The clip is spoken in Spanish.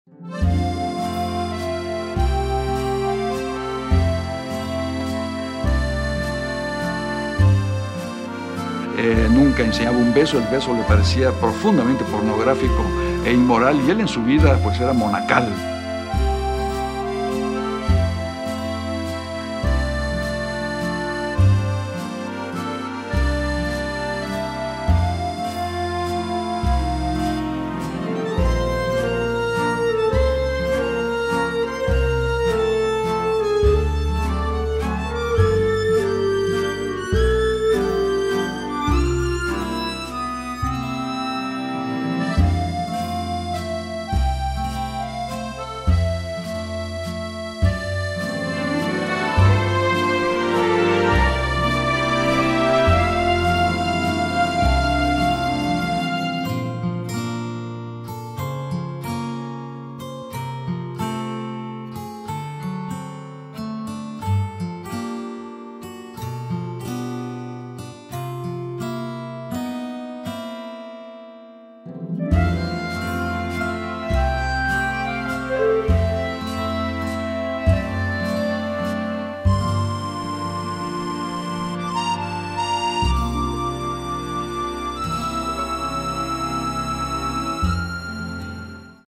Nunca enseñaba un beso, el beso le parecía profundamente pornográfico e inmoral, y él en su vida pues era monacal.